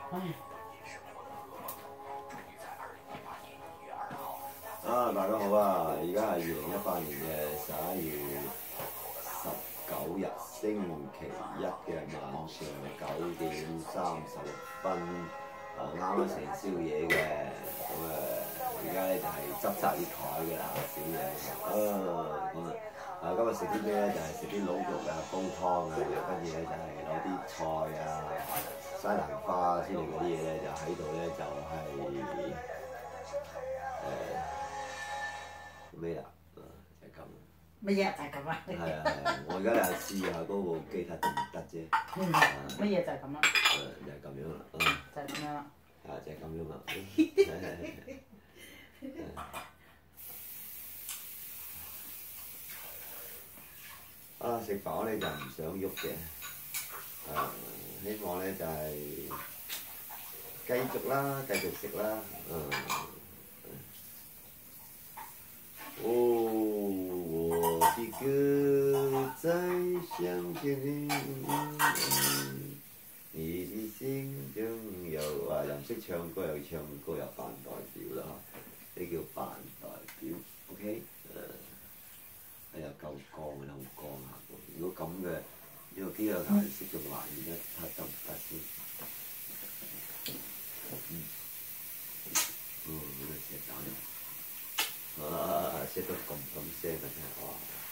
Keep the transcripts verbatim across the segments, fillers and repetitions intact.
啊，大家好啊！而家係二零一八年嘅十一月十九日星期一嘅晚上九點三十六分，啊啱啱食完宵夜嘅，咁誒而家咧就係執曬啲台㗎啦，小嘢啊咁啊！啊今日食啲咩咧？就係食啲滷肉啊、煲湯啊，跟住咧就係攞啲菜啊、西蘭花之類嗰啲嘢咧，就喺度咧就係、誒。咩啦？啊，就係咁。 乜嘢就係咁啊？ 係啊係啊！我而家咧試下嗰部機睇得唔得啫。 嗯。乜嘢就係咁啦？ 誒，就係咁樣啦。嗯。 就係咁樣啦。 係啊，就係咁樣啦。啊！食飽咧就唔想喐嘅。啊！希望咧就係繼續啦，繼續食啦。嗯。哦，我的歌在向着你，你的心中有啊，又唔識唱歌又唱歌又扮代表啦嚇，呢叫扮代表 ，OK？ 誒，係又夠光嘅，好光下喎。如果咁嘅呢個機嘅顏色仲還原得得得唔得先？嗯，嗯，呢個石蛋。啊！食到咁咁聲嘅真係哇！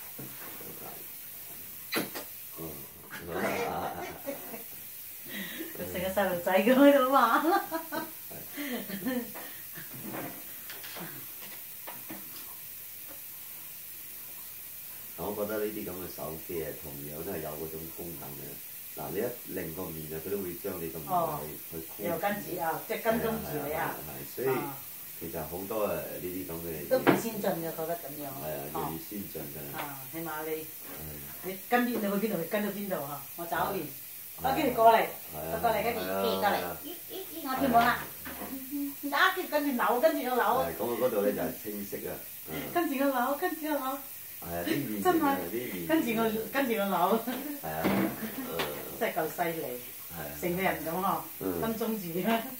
佢成個細路仔咁喺度玩啦。 我覺得呢啲咁嘅手機啊，同樣都係有嗰種功能嘅。嗱，你一擰個面啊，佢都會將你個面去去又跟住啊，即係跟蹤住你啊。 係，所以。其實好多誒呢啲咁嘅都幾先進嘅，覺得咁樣。 係啊，越嚟越先進㗎。 啊，起碼你你跟邊，你去邊度，你跟到邊度嚇？我走完，啊跟住過嚟，過嚟跟住過嚟，咦咦咦，我跳舞啦！啊，跟住跟住扭，跟住個扭。 係，咁我嗰度咧就係清晰啊。 跟住個扭，跟住個扭。 係啊，啲面真係啲面。 跟住個跟住個扭。 係啊。 真係夠犀利。 係啊。 成個人咁嗬，跟蹤住。